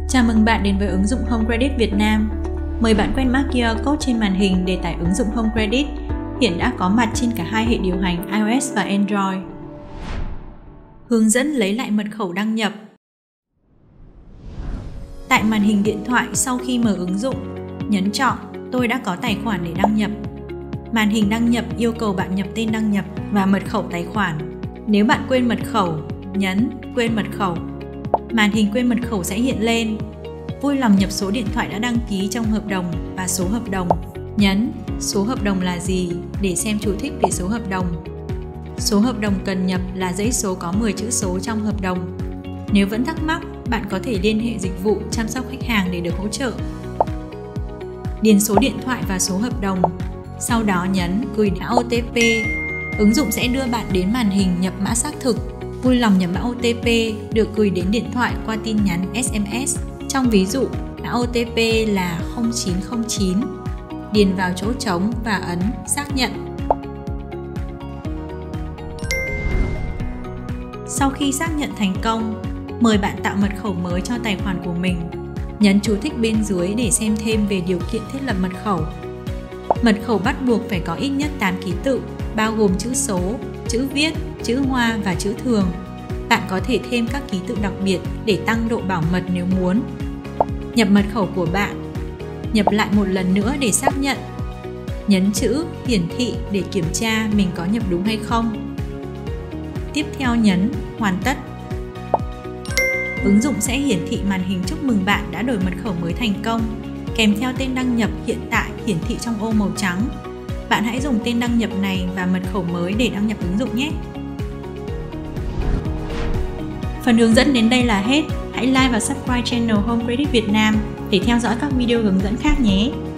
Chào mừng bạn đến với ứng dụng Home Credit Việt Nam. Mời bạn quét mã QR code trên màn hình để tải ứng dụng Home Credit. Hiện đã có mặt trên cả hai hệ điều hành iOS và Android. Hướng dẫn lấy lại mật khẩu đăng nhập. Tại màn hình điện thoại, sau khi mở ứng dụng, nhấn chọn Tôi đã có tài khoản để đăng nhập. Màn hình đăng nhập yêu cầu bạn nhập tên đăng nhập và mật khẩu tài khoản. Nếu bạn quên mật khẩu, nhấn Quên mật khẩu. Màn hình quên mật khẩu sẽ hiện lên. Vui lòng nhập số điện thoại đã đăng ký trong hợp đồng và số hợp đồng. Nhấn Số hợp đồng là gì để xem chú thích về số hợp đồng. Số hợp đồng cần nhập là dãy số có 10 chữ số trong hợp đồng. Nếu vẫn thắc mắc, bạn có thể liên hệ dịch vụ chăm sóc khách hàng để được hỗ trợ. Điền số điện thoại và số hợp đồng. Sau đó nhấn Gửi mã OTP. Ứng dụng sẽ đưa bạn đến màn hình nhập mã xác thực. Vui lòng nhập mã OTP được gửi đến điện thoại qua tin nhắn SMS. Trong ví dụ, mã OTP là 0909. Điền vào chỗ trống và ấn Xác nhận. Sau khi xác nhận thành công, mời bạn tạo mật khẩu mới cho tài khoản của mình. Nhấn chú thích bên dưới để xem thêm về điều kiện thiết lập mật khẩu. Mật khẩu bắt buộc phải có ít nhất 8 ký tự, bao gồm chữ số, chữ viết, chữ hoa và chữ thường. Bạn có thể thêm các ký tự đặc biệt để tăng độ bảo mật nếu muốn. Nhập mật khẩu của bạn. Nhập lại một lần nữa để xác nhận. Nhấn chữ Hiển thị để kiểm tra mình có nhập đúng hay không. Tiếp theo nhấn Hoàn tất. Ứng dụng sẽ hiển thị màn hình chúc mừng bạn đã đổi mật khẩu mới thành công, kèm theo tên đăng nhập hiện tại hiển thị trong ô màu trắng. Bạn hãy dùng tên đăng nhập này và mật khẩu mới để đăng nhập ứng dụng nhé! Phần hướng dẫn đến đây là hết. Hãy like và subscribe channel Home Credit Việt Nam để theo dõi các video hướng dẫn khác nhé!